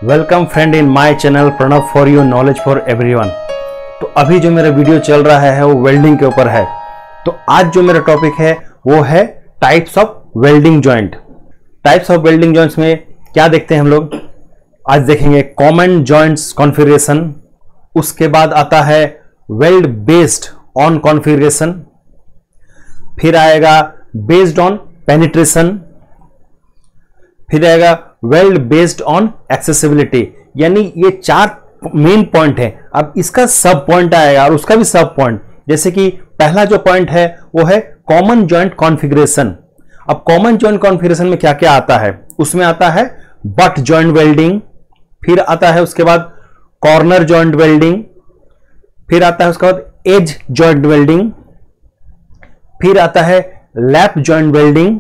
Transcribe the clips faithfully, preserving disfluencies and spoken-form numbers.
Welcome friend in my channel Pranav for you knowledge for everyone. तो अभी जो मेरा वीडियो चल रहा है वो वेल्डिंग के ऊपर है। तो आज जो मेरा टॉपिक है वो है types of welding joint. Types of welding joints में क्या देखते हैं हम लोग, आज देखेंगे कॉमन जॉइंट्स कॉन्फ़िगरेशन, उसके बाद आता है वेल्ड बेस्ड ऑन कॉन्फ़िगरेशन, फिर आएगा बेस्ड ऑन पेनिट्रेशन, फिर आएगा वेल्ड बेस्ड ऑन एक्सेसिबिलिटी। यानी ये चार मेन पॉइंट है। अब इसका सब पॉइंट आएगा और उसका भी सब पॉइंट। जैसे कि पहला जो पॉइंट है वो है कॉमन जॉइंट कॉन्फ़िगरेशन। अब कॉमन जॉइंट कॉन्फ़िगरेशन में क्या क्या आता है, उसमें आता है बट जॉइंट वेल्डिंग, फिर आता है उसके बाद कॉर्नर जॉइंट वेल्डिंग, फिर आता है उसके बाद एज जॉइंट वेल्डिंग, फिर आता है लैप जॉइंट वेल्डिंग,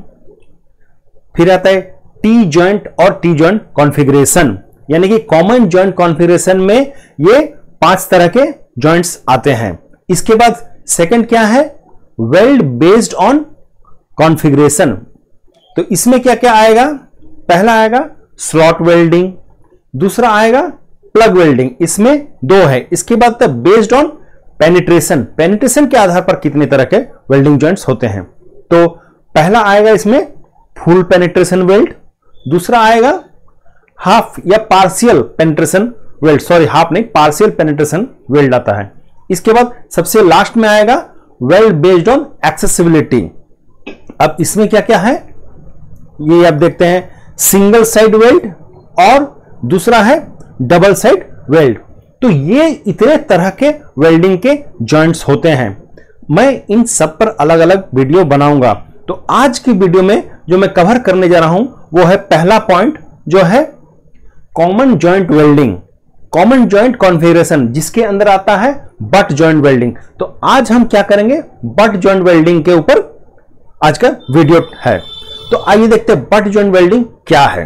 फिर आता है टी जॉइंट और टी जॉइंट कॉन्फ़िगरेशन। यानी कि कॉमन जॉइंट कॉन्फ़िगरेशन में ये पांच तरह के जॉइंट्स आते हैं। इसके बाद सेकंड क्या है, वेल्ड बेस्ड ऑन कॉन्फ़िगरेशन। तो इसमें क्या क्या आएगा, पहला आएगा स्लॉट वेल्डिंग, दूसरा आएगा प्लग वेल्डिंग, इसमें दो है। इसके बाद तक बेस्ड ऑन पेनिट्रेशन, पेनिट्रेशन के आधार पर कितने तरह के वेल्डिंग जॉइंट्स होते हैं। तो पहला आएगा इसमें फुल पेनिट्रेशन वेल्ड, दूसरा आएगा हाफ या partial penetration weld, sorry half नहीं पार्शियल पेनिट्रेशन वेल्ड आता है। इसके बाद सबसे लास्ट में आएगा वेल्ड बेस्ड ऑन एक्सेसिबिलिटी। अब इसमें क्या क्या है ये आप देखते हैं, सिंगल साइड वेल्ड और दूसरा है डबल साइड वेल्ड। तो ये इतने तरह के वेल्डिंग के जॉइंट्स होते हैं। मैं इन सब पर अलग अलग वीडियो बनाऊंगा। तो आज की वीडियो में जो मैं कवर करने जा रहा हूं वो है पहला पॉइंट जो है common joint welding, common joint configuration, जिसके अंदर आता है बट जॉइंट वेल्डिंग। तो आज हम क्या करेंगे, बट जॉइंट वेल्डिंग के ऊपर आज का वीडियो है। तो आइए देखते हैं बट जॉइंट वेल्डिंग क्या है।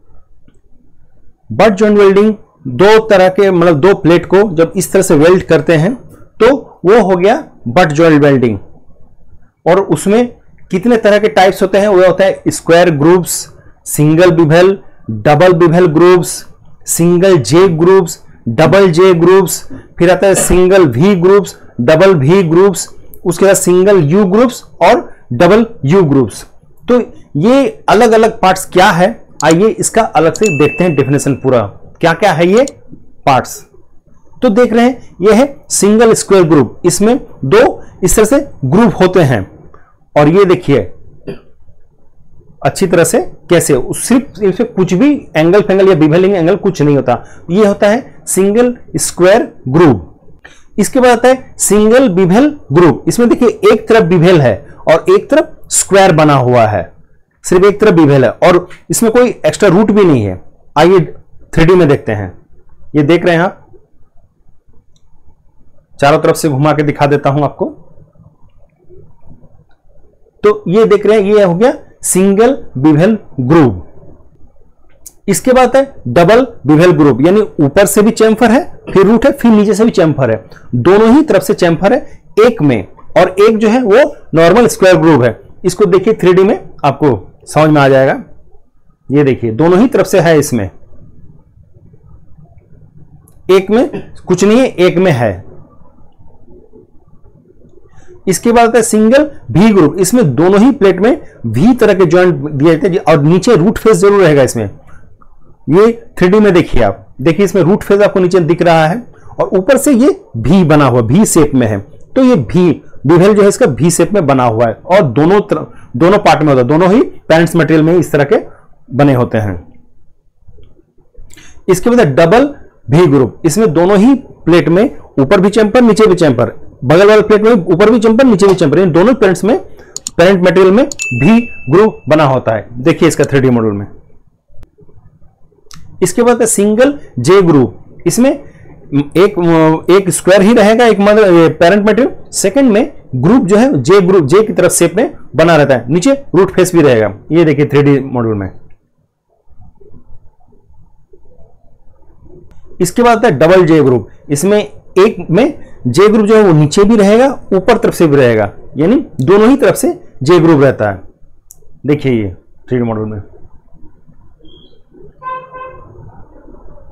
बट जॉइंट वेल्डिंग दो तरह के, मतलब दो प्लेट को जब इस तरह से वेल्ड करते हैं तो वो हो गया बट जॉइंट वेल्डिंग। और उसमें कितने तरह के टाइप्स होते हैं, वो होता है square grooves, single bevel, double bevel grooves, single J grooves, double J grooves, फिर आता है single V grooves, double V grooves, उसके बाद सिंगल यू ग्रूव्स और डबल यू ग्रूव्स। तो ये अलग अलग पार्ट्स क्या है, आइए इसका अलग से देखते हैं डेफिनेशन पूरा क्या क्या है ये पार्ट्स। तो देख रहे हैं ये है सिंगल स्क्वायर ग्रुप, इसमें दो इस तरह से ग्रुप होते हैं। और ये देखिए अच्छी तरह से कैसे, सिर्फ इसमें कुछ भी एंगल फेंगल या बिवेलिंग एंगल कुछ नहीं होता। ये होता है सिंगल स्क्वायर ग्रुप। इसके बाद आता है सिंगल बिवेल ग्रुप। इसमें देखिए एक तरफ बिवेल है और एक तरफ स्क्वायर बना हुआ है, सिर्फ एक तरफ बिवेल है और इसमें कोई एक्स्ट्रा रूट भी नहीं है। आइए थ्री डी में देखते हैं। ये देख रहे हैं आप, चारों तरफ से घुमा के दिखा देता हूं आपको। तो ये देख रहे हैं ये हो गया सिंगल बिवेल ग्रूव। इसके बाद है डबल बिवेल ग्रूव, यानी ऊपर से भी चैम्फर है, फिर रूट है, फिर नीचे से भी चैम्फर है, दोनों ही तरफ से चैम्फर है एक में, और एक जो है वो नॉर्मल स्क्वायर ग्रूव है। इसको देखिए थ्री डी में आपको समझ में आ जाएगा। ये देखिए दोनों ही तरफ से है, इसमें एक में कुछ नहीं है, एक में है। इसके बाद है सिंगल भी ग्रुप, इसमें दोनों ही प्लेट में भी तरह के जॉइंट दिए जाते हैं और नीचे रूट फेस जरूर रहेगा इसमें। ये थ्री डी में देखिए आप, देखिए इसमें रूट फेस आपको नीचे दिख रहा है और ऊपर से ये भी बना हुआ, भी शेप में है। तो ये भी बिवेल जो है इसका भी शेप में बना हुआ है और दोनों तरफ दोनों पार्ट में होता है, दोनों ही पैरेंट्स मटेरियल में इस तरह के बने होते हैं। इसके बाद डबल भी ग्रुप, इसमें दोनों ही प्लेट में ऊपर भी चैम्पर नीचे भी चैम्पर, बगल वाले प्लेट में ऊपर भी चैम्पर नीचे भी चैम्पर, इन दोनों पेरेंट्स में पेरेंट मटेरियल में भी ग्रुप बना होता है। देखिए इसका थ्री डी मॉडल में। इसके बाद है सिंगल जे ग्रुप, इसमें एक एक स्क्वायर ही रहेगा, एक पेरेंट मटेरियल, सेकंड में ग्रुप जो है जे ग्रुप, जे की तरफ शेप में बना रहता है, नीचे रूट फेस भी रहेगा। ये देखिए थ्री डी मॉडल में। इसके बाद है डबल जे ग्रुप, इसमें एक में जे ग्रुप जो है वो नीचे भी रहेगा, ऊपर तरफ से भी रहेगा, यानी दोनों ही तरफ से जे ग्रुप रहता है। देखिए ये थ्री डी मॉडल में।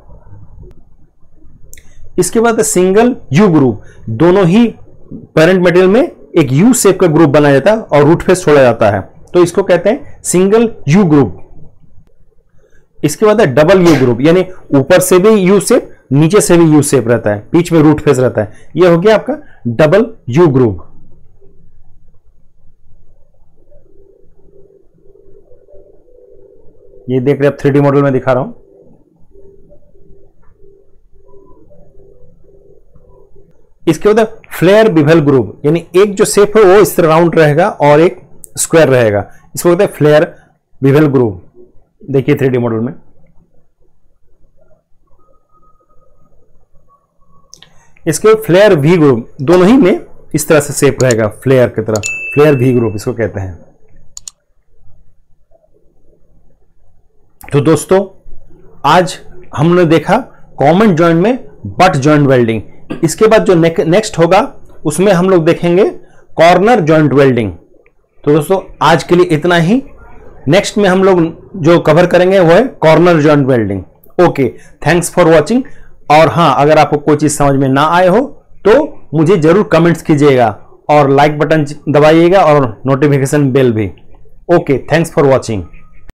इसके बाद सिंगल यू ग्रुप, दोनों ही पेरेंट मटेरियल में एक यू शेप का ग्रुप बनाया जाता है और रूट फेस छोड़ा जाता है, तो इसको कहते हैं सिंगल यू ग्रुप। इसके बाद है डबल यू ग्रुप, यानी ऊपर से भी यू शेप, नीचे से भी यू शेप रहता है, बीच में रूट फेस रहता है, यह हो गया आपका डबल यू ग्रुप। ये देख रहे हैं आप, थ्री डी मॉडल में दिखा रहा हूं। इसके बाद फ्लेयर बिवेल ग्रुप, यानी एक जो शेप है वो इस तरह राउंड रहेगा और एक स्क्वायर रहेगा, इसको कहते हैं फ्लेयर बिवेल ग्रुप। देखिए थ्री डी मॉडल में। इसके फ्लेयर वी ग्रुप, दोनों ही में इस तरह से शेप रहेगा, फ्लेयर की तरह, फ्लेयर वी ग्रुप इसको कहते हैं। तो दोस्तों आज हमने देखा कॉमन जॉइंट में बट जॉइंट वेल्डिंग। इसके बाद जो नेक्स्ट होगा उसमें हम लोग देखेंगे कॉर्नर जॉइंट वेल्डिंग। तो दोस्तों आज के लिए इतना ही। नेक्स्ट में हम लोग जो कवर करेंगे वो है corner joint welding. Okay, thanks for watching. और हाँ, अगर आपको कोई चीज समझ में ना आए हो तो मुझे जरूर कमेंट्स कीजिएगा और लाइक बटन दबाइएगा और नोटिफिकेशन बेल भी। Okay, thanks for watching.